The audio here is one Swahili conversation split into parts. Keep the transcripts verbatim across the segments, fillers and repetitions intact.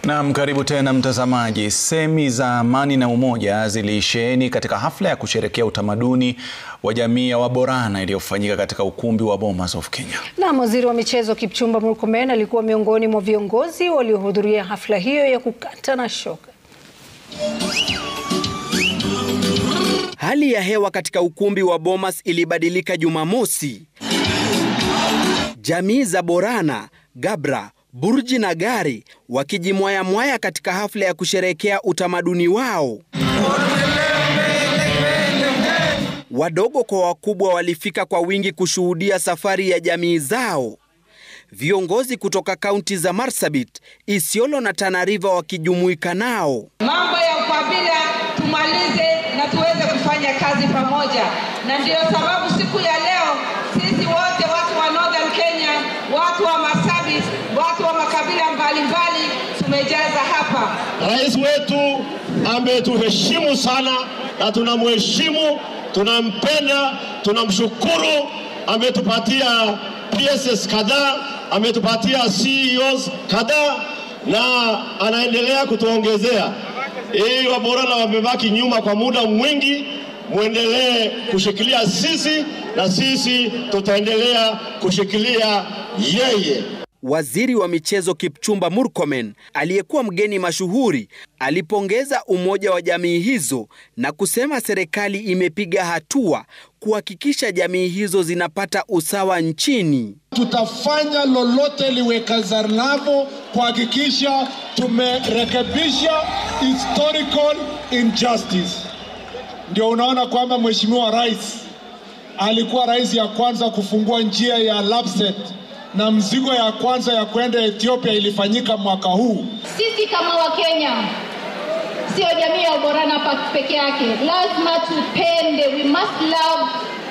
Naam, karibu tena mtazamaji. Semi za amani na umoja zilisheheni katika hafla ya kusherehekea utamaduni wa jamii ya Waborana iliyofanyika katika ukumbi wa Bomas of Kenya. Na waziri wa michezo Kipchumba Murkomen alikuwa miongoni mwa viongozi waliohudhuria hafla hiyo ya kukata na shoka. Hali ya hewa katika ukumbi wa Bomas ilibadilika Jumamosi. Jamii za Borana, Gabra, Burji na Gari wakijimwaya mwaya katika hafla ya kusherehekea utamaduni wao. Wadogo kwa wakubwa walifika kwa wingi kushuhudia safari ya jamii zao. Viongozi kutoka kaunti za Marsabit, Isiolo na Tana River wakijumuika nao. Mambo ya ukabila tumalize na tuweze kufanya kazi pamoja. Na ndio sababu siku ya leo sisi wote watu wa Northern Kenya, watu wa Marsabit, watu wa makabila mbalimbali tumejaza hapa. Rais wetu ametuheshimu sana na tunamheshimu, tunampenda, tunamshukuru. Ametupatia P S S kadhaa, ametupatia C E Os kadhaa na anaendelea kutuongezea. Hii Waborana wamebaki nyuma kwa muda mwingi, muendelee kushikilia sisi na sisi tutaendelea kushikilia yeye. Waziri wa michezo Kipchumba Murkomen aliyekuwa mgeni mashuhuri alipongeza umoja wa jamii hizo na kusema serikali imepiga hatua kuhakikisha jamii hizo zinapata usawa nchini. Tutafanya lolote liwezekanalo kuhakikisha tumerekebisha historical injustice. Ndio unaona kwamba Mheshimiwa Rais alikuwa rais ya kwanza kufungua njia ya Lapset na mzigo ya kwanza ya kwenda Ethiopia ilifanyika mwaka huu. Sisi kama Wakenya, sio jamii ya Waborana peke yake, lazima tupende, we must love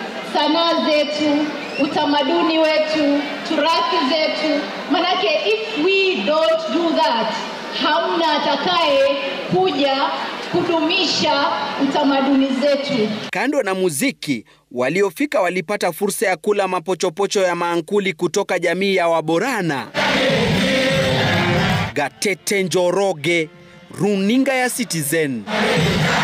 sanaa zetu, utamaduni wetu, turathi zetu. Manake if we don't do that, hamna atakaye kuja kudumisha utamaduni zetu. Kando na muziki, waliofika walipata fursa ya kula mapochopocho ya maankuli kutoka jamii ya Waborana. Gatete Njoroge, Runinga ya Citizen.